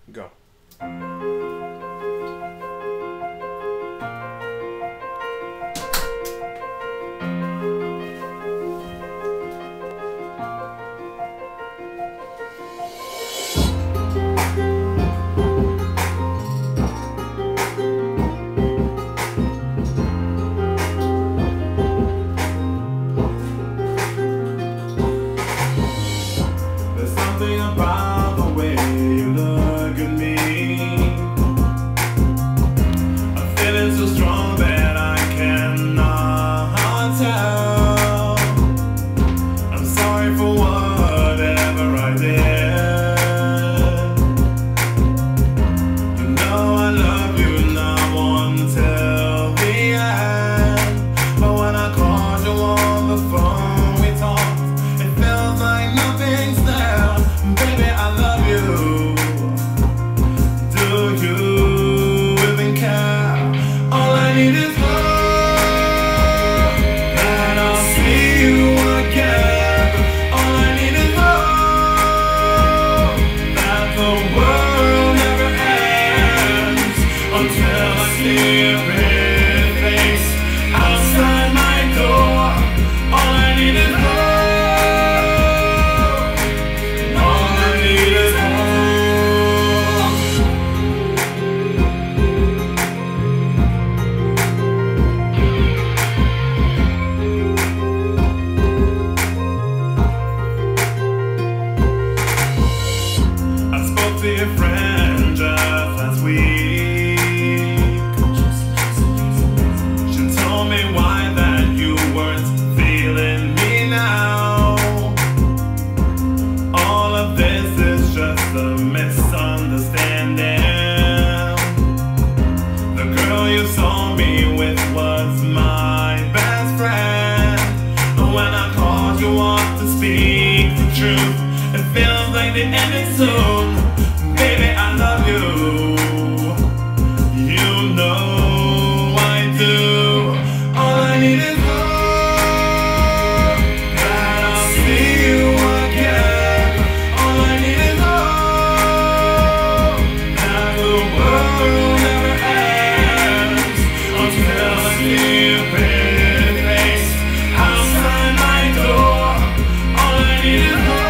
Go. There's something about the way you look at me. I'm feeling so strong that I cannot tell. I'm sorry for whatever I did. You know I love you now until the end. But when I called you on the phone, we talked. It feels like nothing's there. Baby, I love you. Do you even care? All I need is hope that I'll see you again. All I need is hope that the world never ends until I see your pretty face outside my door. All I need is hope. To your friend just last week. She told me why that you weren't feeling me now. All of this is just a misunderstanding. The girl you saw me with was my best friend. But when I called you up to speak the truth, it feels like the end is soon. Baby, I love you. You know I do. All I need is hope that I'll see you again. All I need is hope that the world never ends until I see your pretty face outside my door. All I need is hope.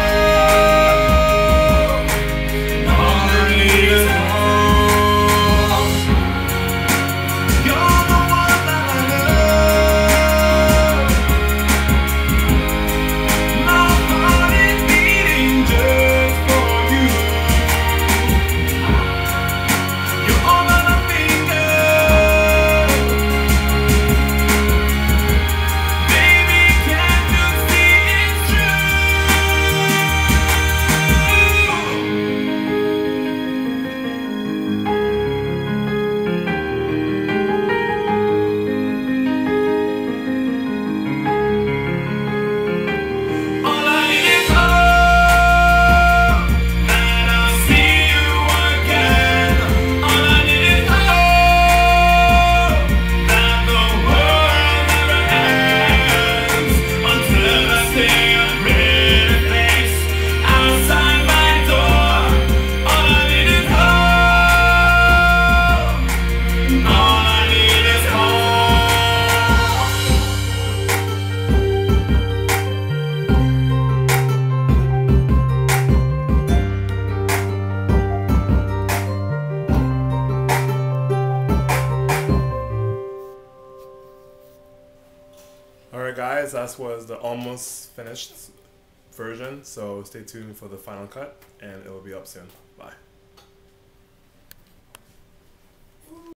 Alright guys, that was the almost finished version, so stay tuned for the final cut and it will be up soon. Bye.